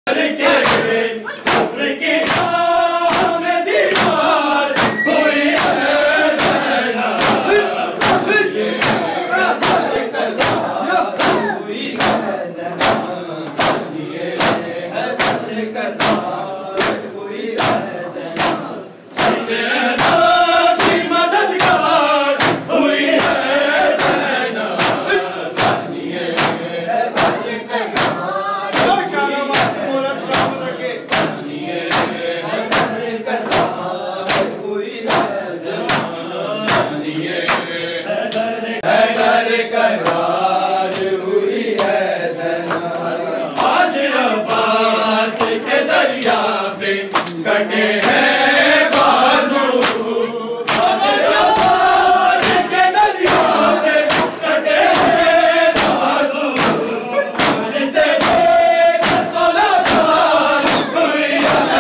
कटे हैं बाजू के दरिया पे कटे हैं बाजू जिसे देख 16 साल हुई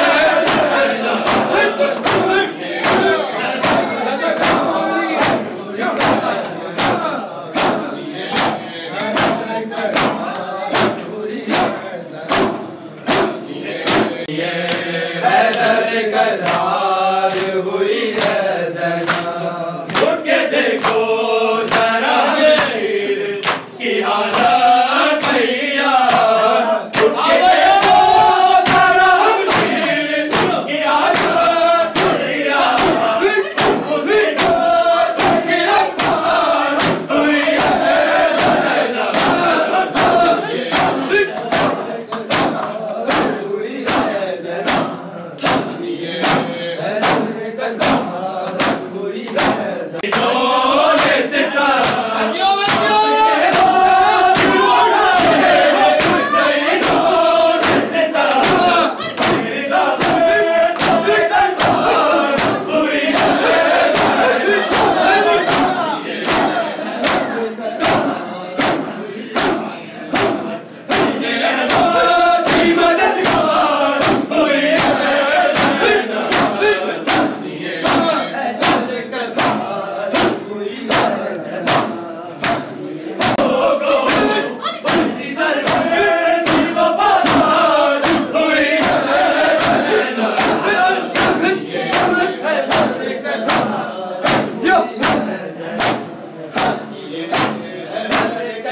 करार हुई है ज़ना उठ के देखो जरा वीर की हालत भैया उठ के देखो जरा वीर की हालत भैया उसी को गिरफ्तार हुई है ज़ना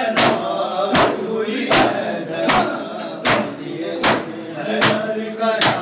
कर